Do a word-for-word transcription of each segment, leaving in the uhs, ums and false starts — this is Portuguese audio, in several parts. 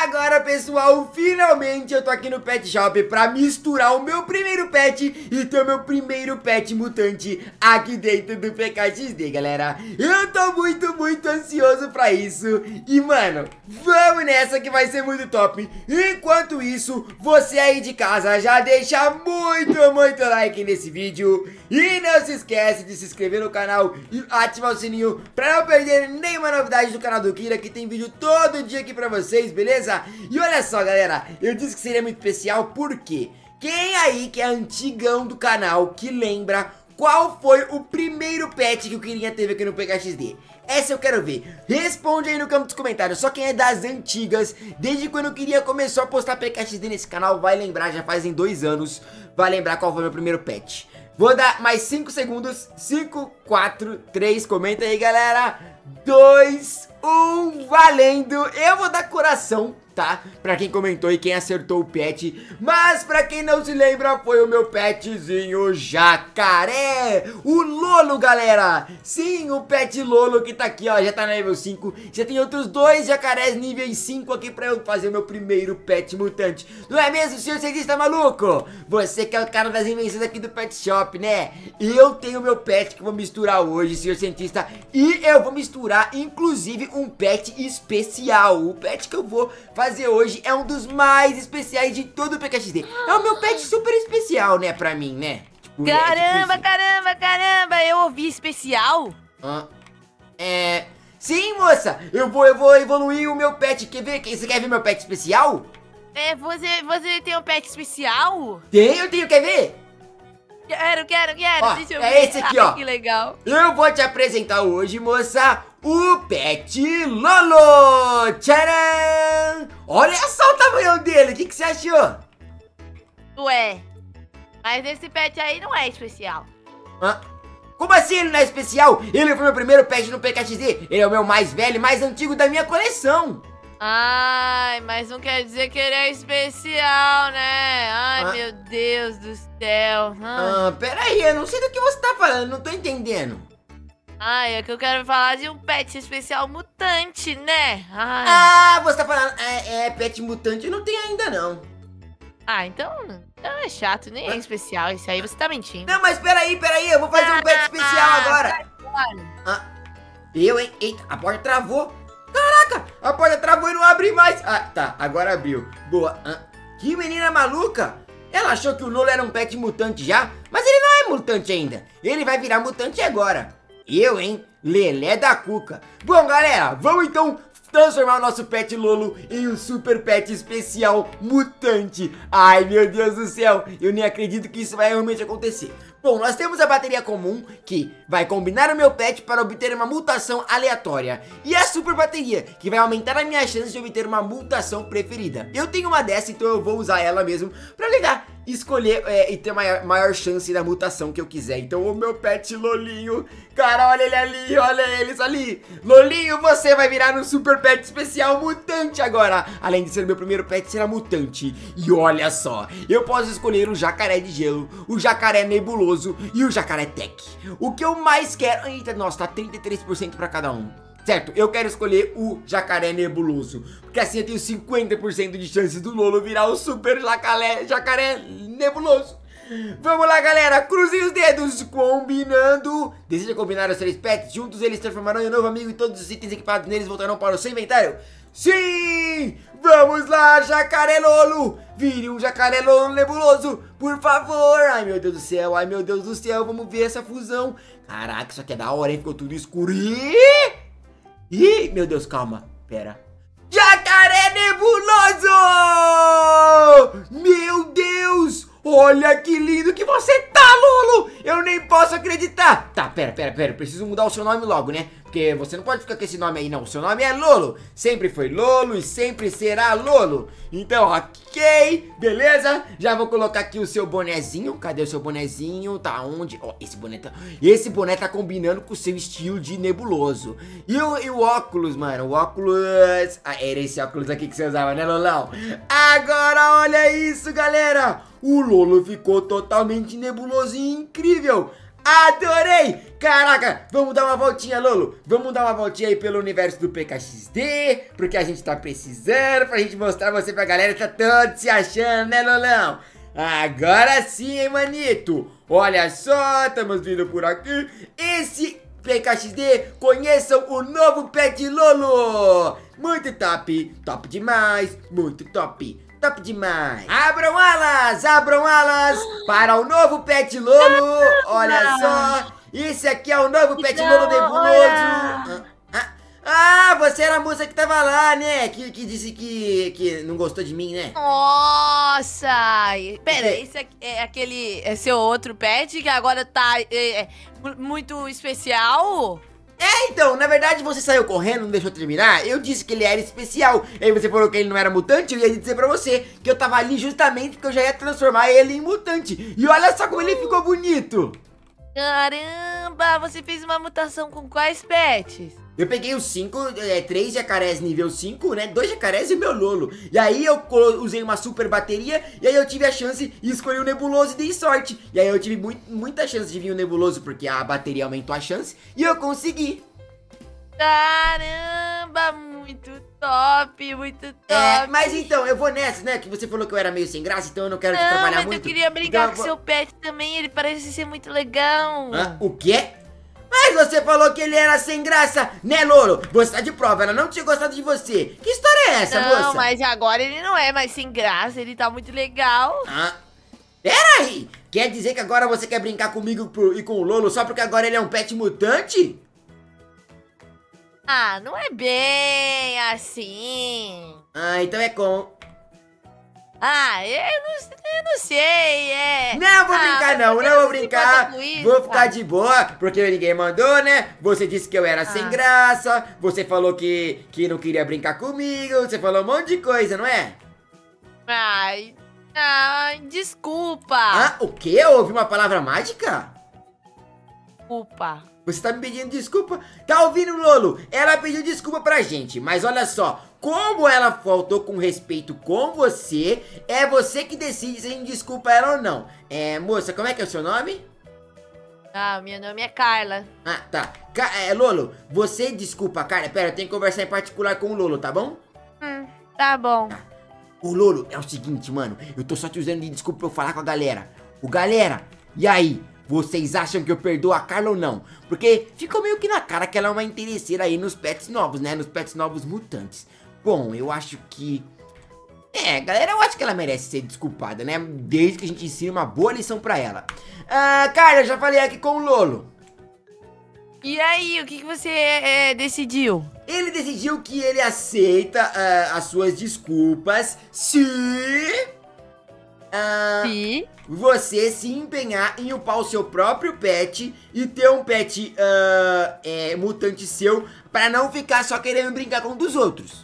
agora, pessoal, finalmente eu tô aqui no Pet Shop pra misturar o meu primeiro pet e ter o meu primeiro pet mutante aqui dentro do P K X D, galera. Eu tô muito, muito ansioso pra isso. E, mano, vamos nessa que vai ser muito top. Enquanto isso, você aí de casa já deixa muito, muito like nesse vídeo. E não se esquece de se inscrever no canal e ativar o sininho pra não perder nenhuma novidade do canal do Kira, que tem vídeo todo dia aqui pra vocês, beleza? E olha só, galera, eu disse que seria muito especial porque quem aí que é antigão do canal, que lembra qual foi o primeiro pet que o Kirinha teve aqui no P K X D? Essa eu quero ver. Responde aí no campo dos comentários. Só quem é das antigas, desde quando o Kirinha começou a postar P K X D nesse canal, vai lembrar, já fazem dois anos, vai lembrar qual foi o meu primeiro pet. Vou dar mais cinco segundos. cinco, quatro, três, comenta aí, galera. dois, um, valendo. Eu vou dar coração, tá? Pra quem comentou e quem acertou o pet. Mas pra quem não se lembra, foi o meu petzinho jacaré, o Lolo, galera. Sim, o pet Lolo que tá aqui, ó, já tá no nível cinco. Já tem outros dois jacarés nível cinco aqui pra eu fazer o meu primeiro pet mutante. Não é mesmo, senhor cientista maluco? Você que é o cara das invenções aqui do Pet Shop, né? Eu tenho o meu pet que eu vou misturar hoje, senhor cientista. E eu vou misturar, inclusive, um pet especial. O pet que eu vou fazer hoje é um dos mais especiais de todo o P K X D. É o meu pet super especial, né, pra mim, né? Tipo, caramba, é tipo caramba, caramba, eu ouvi especial? ah, é... Sim, moça, eu vou, eu vou evoluir o meu pet. Quer ver? Você quer ver meu pet especial? É, você, você tem um pet especial? Tenho, tenho, quer ver? Quero, quero, quero, Ó, deixa eu é ver. esse aqui, Ai, ó. que legal. Eu vou te apresentar hoje, moça, o Pet Lolo! Tcharam! Olha só o tamanho dele, o que, que você achou? Ué, mas esse pet aí não é especial. Hã? Como assim ele não é especial? Ele foi meu primeiro pet no P K X D. Ele é o meu mais velho e mais antigo da minha coleção. Ai, mas não quer dizer que ele é especial, né? Ai, Ah. meu Deus do céu. Ai. Ah, peraí, eu não sei do que você tá falando, não tô entendendo. Ai, é que eu quero falar de um pet especial mutante, né? Ai. Ah, você tá falando, é, é pet mutante, eu não tenho ainda não. Ah, então, então é chato, nem é especial. Isso aí você tá mentindo. Não, mas peraí, peraí, eu vou fazer um pet especial Ah, agora. sai fora. Ah, eu, hein? Eita, a porta travou. Caraca, a porta travou e não abre mais. Ah, tá, agora abriu. Boa. Ah, que menina maluca. Ela achou que o Lolo era um pet mutante já, mas ele não é mutante ainda. Ele vai virar mutante agora. Eu, hein? Lelé da Cuca. Bom, galera, vamos então transformar o nosso pet Lolo em um super pet especial mutante. Ai, meu Deus do céu, eu nem acredito que isso vai realmente acontecer. Bom, nós temos a bateria comum, que vai combinar o meu pet para obter uma mutação aleatória. E a super bateria, que vai aumentar a minha chance de obter uma mutação preferida. Eu tenho uma dessa, então eu vou usar ela mesmo para ligar, escolher é, e ter maior, maior chance da mutação que eu quiser. Então o meu pet Lolinho, cara, olha ele ali, olha eles ali. Lolinho, você vai virar um super pet especial mutante agora. Além de ser meu primeiro pet, será mutante. E olha só, eu posso escolher o jacaré de gelo, o jacaré nebuloso e o jacaré tech. O que eu mais quero... Eita, nossa, tá trinta e três por cento pra cada um. Certo, eu quero escolher o jacaré nebuloso, porque assim eu tenho cinquenta por cento de chance do Lolo virar o super jacaré, jacaré nebuloso. Vamos lá, galera, cruzem os dedos, combinando. Deseja combinar os três pets? Juntos eles transformarão em um novo amigo e todos os itens equipados neles voltarão para o seu inventário? Sim! Vamos lá, jacaré Lolo! Vire um jacaré Lolo nebuloso, por favor! Ai, meu Deus do céu, ai, meu Deus do céu, vamos ver essa fusão. Caraca, isso aqui é da hora, hein? Ficou tudo escuro. Ih, Ih meu Deus, calma, pera. Jacaré nebuloso! Meu Deus! Olha que lindo que você tá, Lolo! Eu nem posso acreditar! Tá, pera, pera, pera, eu preciso mudar o seu nome logo, né? Porque você não pode ficar com esse nome aí, não. O seu nome é Lolo. Sempre foi Lolo e sempre será Lolo. Então, ok, beleza? Já vou colocar aqui o seu bonezinho. Cadê o seu bonezinho? Tá onde? Ó, oh, esse boné tá... Esse boné tá combinando com o seu estilo de nebuloso. E o, e o óculos, mano? O óculos... Ah, era esse óculos aqui que você usava, né, Lolão? Agora, olha isso, galera! O Lolo ficou totalmente nebuloso e incrível. Adorei! Caraca, vamos dar uma voltinha, Lolo. Vamos dar uma voltinha aí pelo universo do P K X D, porque a gente tá precisando, pra gente mostrar você pra galera que tá todo se achando, né, Lolão? Agora sim, hein, manito? Olha só, estamos vindo por aqui. Esse P K X D, conheçam o novo Pet Lolo. Muito top, top demais, muito top. Top demais. Abram alas, abram alas para o novo Pet Lolo. Olha só, esse aqui é o novo Pet Lolo nebuloso. Ah, ah, você era a moça que tava lá, né? Que, que disse que, que não gostou de mim, né? Nossa! Pera, esse aqui é aquele, é seu outro pet que agora tá é, é, muito especial? É, então, na verdade você saiu correndo, não deixou eu terminar. Eu disse que ele era especial. Aí você falou que ele não era mutante. Eu ia dizer pra você que eu tava ali justamente porque eu já ia transformar ele em mutante. E olha só como ele ficou bonito. Caramba, você fez uma mutação com quais pets? Eu peguei os cinco, é, três jacarés nível cinco, né? Dois jacarés e o meu Lolo. E aí eu usei uma super bateria. E aí eu tive a chance e escolhi o nebuloso e dei sorte. E aí eu tive muito, muita chance de vir o nebuloso, porque a bateria aumentou a chance. E eu consegui. Caramba, muito top, muito top. É, mas então, eu vou nessa, né? Que você falou que eu era meio sem graça, então eu não quero te trabalhar muito. Não, mas muito. eu queria brincar então, com seu pet também, ele parece ser muito legal. Hã? O quê? Mas você falou que ele era sem graça, né, Lolo? Você tá de prova, ela não tinha gostado de você. Que história é essa, não, moça? Não, mas agora ele não é mais sem graça, ele tá muito legal. Ah, peraí! Quer dizer que agora você quer brincar comigo pro, e com o Lolo só porque agora ele é um pet mutante? Ah, não é bem assim. Ah, então é com... Ah, eu não, eu não sei, é... Não vou ah, brincar não, não vou brincar, isso, vou ficar cara. de boa, porque ninguém mandou, né? Você disse que eu era ah. sem graça, você falou que, que não queria brincar comigo, você falou um monte de coisa, não é? Ai, ai, desculpa. Ah, o quê? Ouvi uma palavra mágica? Desculpa. Você tá me pedindo desculpa? Tá ouvindo, Lolo? Ela pediu desculpa pra gente, mas olha só, como ela faltou com respeito com você, é você que decide se a gente desculpa ela ou não. É, moça, como é que é o seu nome? Ah, meu nome é Carla. Ah, tá. Ca é, Lolo, você desculpa a Carla. Pera, eu tenho que conversar em particular com o Lolo, tá bom? Hum, tá bom. Tá. Ô, Lolo, é o seguinte, mano, eu tô só te usando de desculpa pra eu falar com a galera. Ô, galera, e aí? Vocês acham que eu perdoo a Carla ou não? Porque ficou meio que na cara que ela é uma interesseira aí nos pets novos, né? Nos pets novos mutantes. Bom, eu acho que... É, galera, eu acho que ela merece ser desculpada, né? Desde que a gente ensine uma boa lição pra ela. Ah, Carla, já falei aqui com o Lolo. E aí, o que, que você é, decidiu? Ele decidiu que ele aceita uh, as suas desculpas se... Uh, se... você se empenhar em upar o seu próprio pet e ter um pet uh, é, mutante seu pra não ficar só querendo brincar com um dos outros.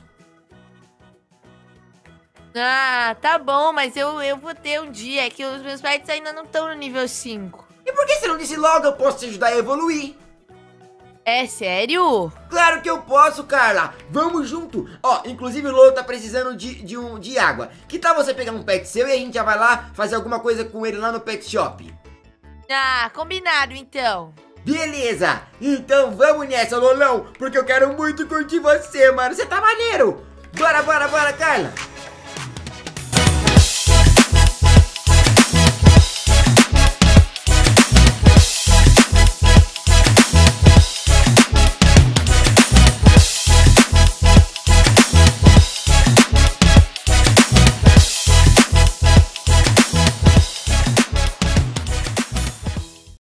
Ah, tá bom, mas eu, eu vou ter um dia, é que os meus pets ainda não estão no nível cinco. E por que você não disse logo? Eu posso te ajudar a evoluir. É sério? Claro que eu posso, Carla. Vamos junto. Ó, inclusive o Lolo tá precisando de, de, um, de água. Que tal você pegar um pet seu e a gente já vai lá fazer alguma coisa com ele lá no pet shop? Ah, combinado então. Beleza. Então vamos nessa, Lolão. Porque eu quero muito curtir você, mano. Você tá maneiro. Bora, bora, bora, Carla.